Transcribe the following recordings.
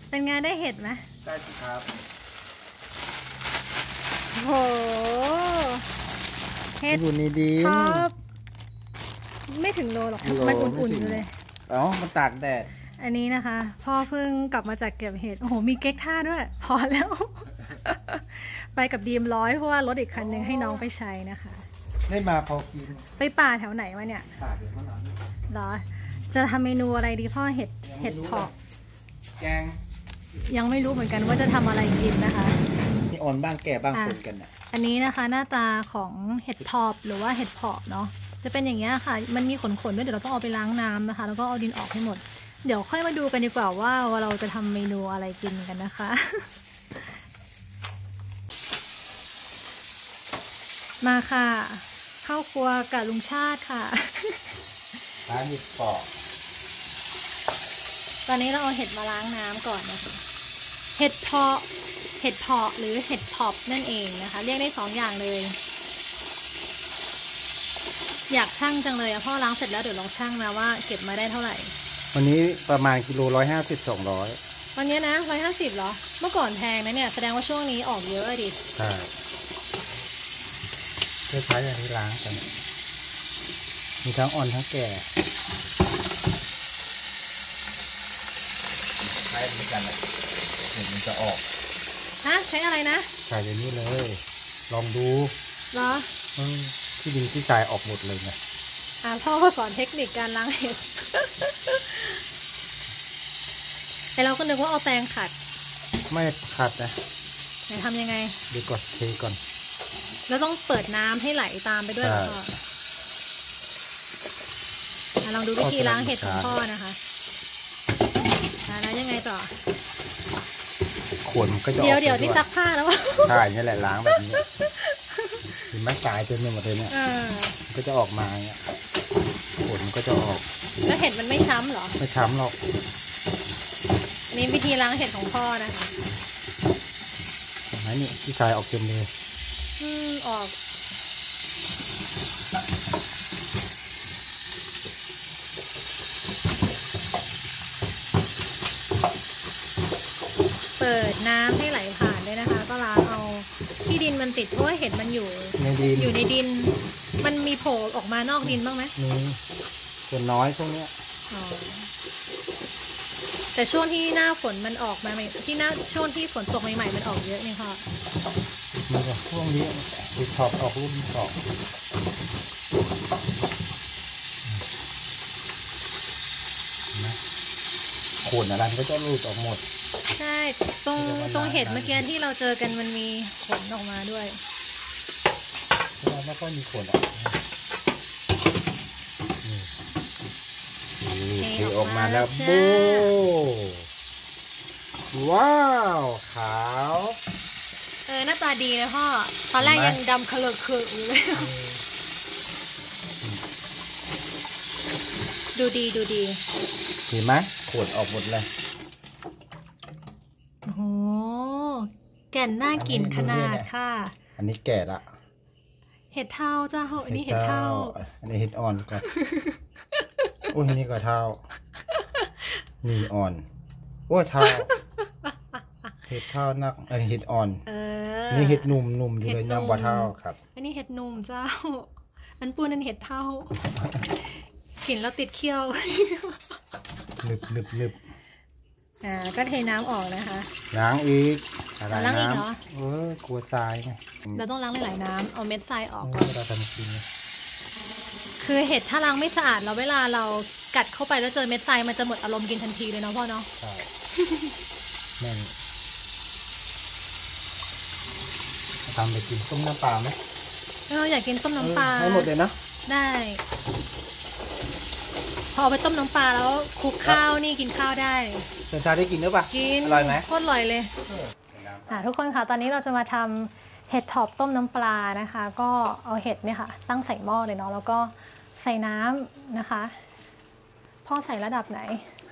เป็นไงได้เห็ดไหมได้สิครับโหเห็ดอยู่ในดินครับไม่ถึงโลหรอกมันอุ่นๆอยู่เลยอ๋อมันตากแดดอันนี้นะคะพ่อเพิ่งกลับมาจากเก็บเห็ดโอ้โหมีเก๊กท่าด้วยพอแล้ว ไปกับดีมเพราะว่ารถอีกคันนึงให้น้องไปใช้นะคะได้มาพอกินไปป่าแถวไหนวะเนี่ยป่าเดี๋ยวเขาเหรอจะทำเมนูอะไรดีพ่อเห็ดเพาะแกงยังไม่รู้เหมือนกันว่าจะทำอะไรกินนะคะนี่อ่อนบ้างแก่บ้างปนกันอ่ะอันนี้นะคะหน้าตาของเห็ดทอบหรือว่าเห็ดเพาะเนาะจะเป็นอย่างเงี้ยค่ะมันมีขนด้วยเดี๋ยวเราต้องเอาไปล้างน้ำนะคะแล้วก็เอาดินออกให้หมดเดี๋ยวค่อยมาดูกันดีกว่าว่าเราจะทำเมนูอะไรกินกันนะคะมาค่ะเข้าครัวกับลุงชาติค่ะร้านเห็ดเพาะตอนนี้เราเอาเห็ดมาล้างน้ำก่อนนะคะเห็ดเพาะหรือเห็ดทอบนั่นเองนะคะเรียกได้2อย่างเลยอยากชั่งจังเลยพ่อล้างเสร็จแล้วเดี๋ยวลองชั่งนะว่าเก็บมาได้เท่าไหร่วันนี้ประมาณกิโล150-200 วันนี้นะ150เหรอเมื่อก่อนแพงนะเนี่ยแสดงว่าช่วงนี้ออกเยอะดิใช่เพื่อใช้อย่างนี้ล้างกันมีทั้งอ่อนทั้งแก่ใช้เหมือนกันเลยเดี๋ยวมันจะออกฮะใช้อะไรนะใส่อย่างนี้เลยลองดูเหรอที่ดินที่ทรายออกหมดเลยนะพ่อก็สอนเทคนิคการล้างเห็ดแต่เราก็นึกว่าเอาแปรงขัดไม่ขัดนะไหนทำยังไงเดี๋ยวก่อนเทก่อนแล้วต้องเปิดน้ำให้ไหลตามไปด้วยพ่อลองดูวิธีล้างเห็ดของพ่อนะคะแล้วยังไงต่อขนก็จะเดี๋ยวนี่ซักผ้าแล้วใช่นี่แหละล้างแบบนี้เห็นไหมสายเต็มไปหมดเลยเนี่ยก็จะออกมาเนี่ยขนก็จะออกแล้วเห็ดมันไม่ช้ำหรอไม่ช้ำหรอกนี่วิธีล้างเห็ดของพ่อนะคะเห็นไหมนี่ที่สายออกเต็มเลยออกเปิดน้ำให้ไหลผ่านด้วยนะคะก็ล้างเอาที่ดินมันติดเพราะว่าเห็ดมันอยู่ในดินมันมีโผล่ออกมานอกดินบ้างไหมมีส่วนน้อยช่วงนี้แต่ช่วงที่หน้าฝนมันออกมาช่วงที่ฝนตกใหม่ๆมันออกเยอะนี่ค่ะมันก็ช่วงนี้ติดขอบออกรุ่นสองขนอะไรมันก็จะรูดออกหมดใช่ตรงเห็ดเมื่อกี้ที่เราเจอกันมันมีขนออกมาด้วยเราไม่ค่อยมีขนออกนี่ออกมาแล้วโบ้ว้าวขาวหน้าตาดีนะพ่อตอนแรกยังดำเคลอะอยู่เลยดูดีเห็นไหมขนออกหมดเลยโอ้โหแก่นน่ากินขนาดค่ะอันนี้แก่ละเห็ดเท่าเจ้าอันนี้เห็ดเท่าอันนี้เห็ดอ่อนก่อนโอ้ยนี่ก็เท่านี่อ่อนโอ้ยเท่าเห็ดเท่านักอันนี้เห็ดอ่อนนี่เห็ดนุ่มอยู่เลยยังว่าเท่าครับอันนี้เห็ดนุ่มเจ้าอันปูนั่นเห็ดเท่ากินแล้วติดเคี้ยวนึบก็เทน้ำออกนะคะล้างอีกล้างอีกเหรอกลัวทรายไงเราต้องล้างหลายๆน้ำเอาเม็ดทรายออกก่อนเราทำกินคือเห็ดถ้าล้างไม่สะอาดเราเวลาเรากัดเข้าไปแล้วเจอเม็ดทรายมันจะหมดอารมณ์กินทันทีเลยเนาะพ่อเนาะใช่แม่ทำไปกินต้มน้ำปลาไหมอยากกินต้มน้ำปลาให้หมดเลยนะได้พอเอาไปต้มน้ำปลาแล้วคลุกข้าวนี่กินข้าวได้เชิญชาได้กินหรือเปล่ากินอร่อยไหมโคตรอร่อยเลยทุกคนค่ะตอนนี้เราจะมาทำเห็ดถอบต้มน้ำปลานะคะก็เอาเห็ดเนี่ยค่ะตั้งใส่หม้อเลยเนาะแล้วก็ใส่น้ำนะคะพ่อใส่ระดับไหน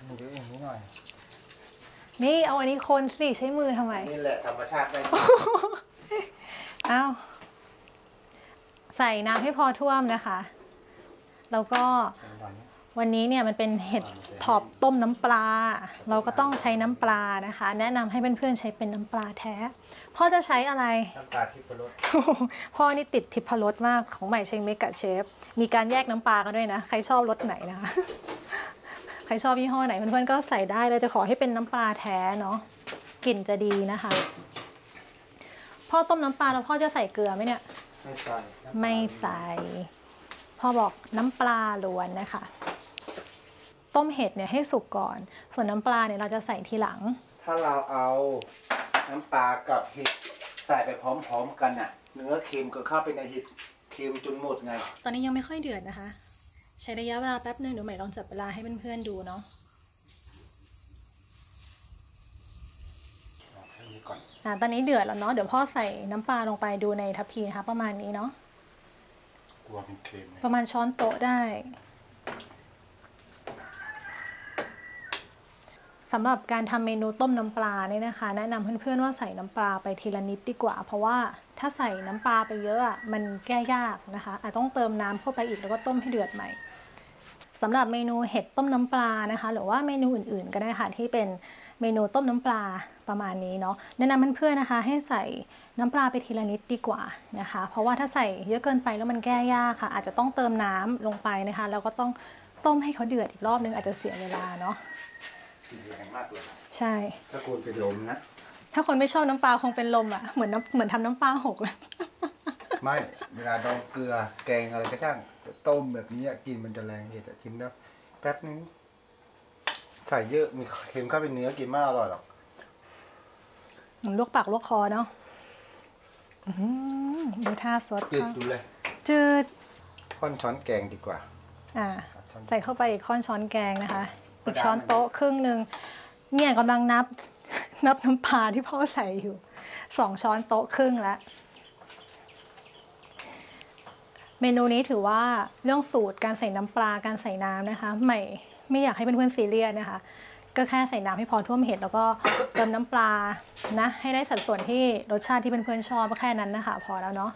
นี่เอาอันนี้คนสิใช้มือทำไมนี่แหละธรรมชาติได้เอาใส่น้ำให้พอท่วมนะคะแล้วก็วันนี้เนี่ยมันเป็นเห็ดถอบต้มน้ำปลาเราก็ต้องใช้น้ำปลานะคะแนะนำให้เพื่อนๆใช้เป็นน้ำปลาแท้พ่อจะใช้อะไรน้ำปลาทิพรสพ่อนี่ติดทิพรสมากของใหม่เชงเมกะเชฟมีการแยกน้ำปลากันด้วยนะใครชอบรสไหนนะคะ ใครชอบยี่ห้อไหนเพื่อนๆก็ใส่ได้เลยจะขอให้เป็นน้ำปลาแท้เนาะกลิ่นจะดีนะคะพ่อต้มน้ำปลาแล้วพ่อจะใส่เกลือไหมเนี่ยไม่ใส่พ่อบอกน้ำปลาล้วนนะคะต้มเห็ดเนี่ยให้สุกก่อนส่วนน้ำปลาเนี่ยเราจะใส่ทีหลังถ้าเราเอาน้ำปลากับเห็ดใส่ไปพร้อมๆกันอ่ะเนื้อเค็มก็เข้าไปในเห็ดเค็มจนหมดไงตอนนี้ยังไม่ค่อยเดือดนะคะใช้ระยะเวลาแป๊บนึงเดี๋ยวใหม่ลองจับเวลาให้เพื่อนๆดูเนาะตอนนี้เดือดแล้วเนาะเดี๋ยวพ่อใส่น้ำปลาลงไปดูในทัพพีนะคะประมาณนี้เนาะกลัวมันเค็มประมาณช้อนโต๊ะได้สำหรับการทำเมนูต้มน้ำปลาเนี่ยนะคะแนะนำเพื่อนๆว่าใส่น้ำปลาไปทีละนิดดีกว่าเพราะว่าถ้าใส่น้ำปลาไปเยอะมันแก้ยากนะคะอาจต้องเติมน้ำเข้าไปอีกแล้วก็ต้มให้เดือดใหม่สำหรับเมนูเห็ดต้มน้ำปลานะคะหรือว่าเมนูอื่นๆก็ได้ค่ะที่เป็นเมนูต้มน้ำปลาประมาณนี้เนาะแนะนำเพื่อนๆนะคะให้ใส่น้ำปลาไปทีละนิดดีกว่านะคะเพราะว่าถ้าใส่เยอะเกินไปแล้วมันแก้ยากค่ะอาจจะต้องเติมน้ำลงไปนะคะแล้วก็ต้องต้มให้เขาเดือดอีกรอบนึงอาจจะเสียเวลาเนาะแรงมากเลยใช่ถ้าคุณเป็นลมนะถ้าคนไม่ชอบน้ำปลาคงเป็นลมอ่ะเหมือนทำน้ำปลาหกเลยไม่เวลาดองเกลือแกงอะไรก็ช่างต้มแบบนี้กินมันจะแรงเห็ดชิมนะแป๊บนึงใส่เยอะมีเค็มเข้าไปเนื้อกินมากอร่อยหรอกลวกปากลวกคอเนาะดูท่าสดจืดดูเลยจืดค่อนช้อนแกงดีกว่าใส่เข้าไปอีกค่อนช้อนแกงนะคะอีกช้อนโต๊ะครึ่งหนึ่งเนี่ยกำลังนับน้ำปลาที่พ่อใส่อยู่2 ช้อนโต๊ะครึ่งแล้วเมนูนี้ถือว่าเรื่องสูตรการใส่น้ำปลาการใส่น้ำนะคะไม่อยากให้เพื่อนๆซีเรียสนะคะก็แค่ใส่น้ำให้พอท่วมเห็ดแล้วก็เติมน้ำปลานะให้ได้สัดส่วนที่รสชาติที่เพื่อนๆชอบแค่นั้นนะคะพอแล้วเนาะ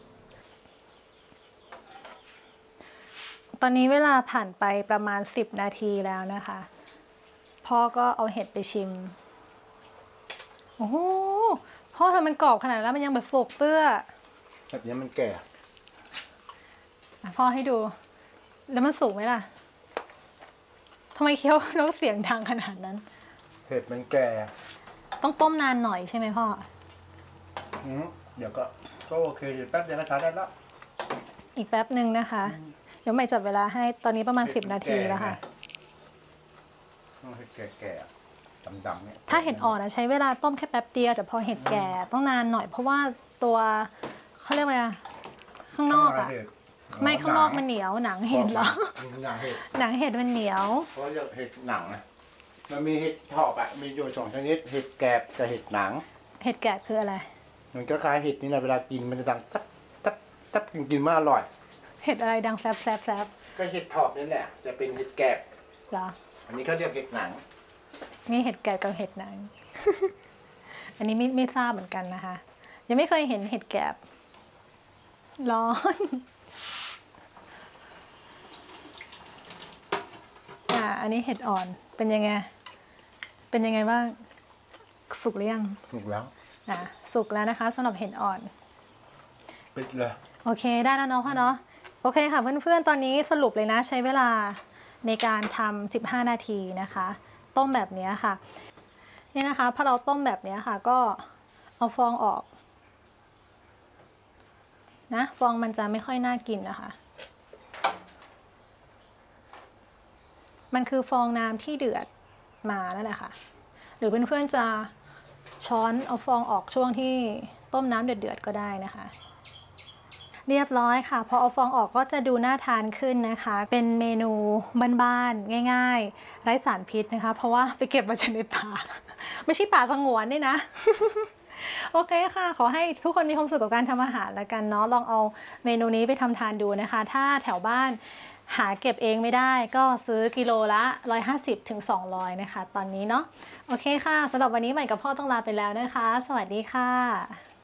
ตอนนี้เวลาผ่านไปประมาณ10 นาทีแล้วนะคะพ่อก็เอาเห็ดไปชิมโอ้โหพ่อทำมันกรอบขนาดแล้วมันยังแบบสุกเปื้อแบบนี้มันแก่พ่อให้ดูแล้วมันสุกไหมล่ะทำไมเคี้ยวแล้วเสียงดังขนาดนั้นเห็ดมันแก่ต้องต้มนานหน่อยใช่ไหมพ่อเดี๋ยวก็โอเคเดี๋ยวแป๊บเดียวก็ทานได้แล้วอีกแป๊บหนึ่งนะคะเดี๋ยวใหม่จับเวลาให้ตอนนี้ประมาณ10 นาทีแล้วค่ะเห็ดแก่ๆดำๆเนี่ยถ้าเห็ดอ่อนใช้เวลาต้มแค่แป๊บเดียวแต่พอเห็ดแก่ต้องนานหน่อยเพราะว่าตัวเขาเรียกอะไรข้างนอกไม่ข้างนอกมันเหนียวหนังเห็ดเหรอหนังเห็ดมันเหนียวเพราะเห็ดหนังมันมีเห็ดถอบมีอยู่2 ชนิดเห็ดแกบกับเห็ดหนังเห็ดแกบคืออะไรมันก็คล้ายเห็ดนี่แหละเวลากินมันจะดังซับกินมากอร่อยเห็ดอะไรดังแซบก็เห็ดถอบนี่แหละจะเป็นเห็ดแกบเหรออันนี้เขาเรียกเห็ดหนังมีเห็ดแกบกับเห็ดหนัง อันนี้ไม่ทราบเหมือนกันนะคะยังไม่เคยเห็นเห็ดแกบร้อนอันนี้เห็ดอ่อนเป็นยังไงบ้างสุกหรือยังสุกแล้วสุกแล้วนะคะสำหรับเห็ดอ่อนปิดเลยโอเคได้แล้วเนาะพ่อเนาะโอเคค่ะเพื่อนๆตอนนี้สรุปเลยนะใช้เวลาในการทำ15 นาทีนะคะต้มแบบนี้ค่ะนี่นะคะพอเราต้มแบบนี้ค่ะก็เอาฟองออกนะฟองมันจะไม่ค่อยน่ากินนะคะมันคือฟองน้ำที่เดือดมานั่นแหละค่ะหรือเพื่อนๆจะช้อนเอาฟองออกช่วงที่ต้มน้ำเดือดๆก็ได้นะคะเรียบร้อยค่ะพอเอาฟองออกก็จะดูน่าทานขึ้นนะคะเป็นเมนูบ้านๆง่ายๆไร้สารพิษนะคะเพราะว่าไปเก็บมาจากในป่าไม่ใช่ป่าสงวนนี่นะ โอเคค่ะขอให้ทุกคนมีความสุขกับการทำอาหารแล้วกันเนาะลองเอาเมนูนี้ไปทำทานดูนะคะถ้าแถวบ้านหาเก็บเองไม่ได้ก็ซื้อกิโลละ150 ถึง 200นะคะตอนนี้เนาะโอเคค่ะสำหรับวันนี้ใหม่กับพ่อต้องลาไปแล้วนะคะสวัสดีค่ะ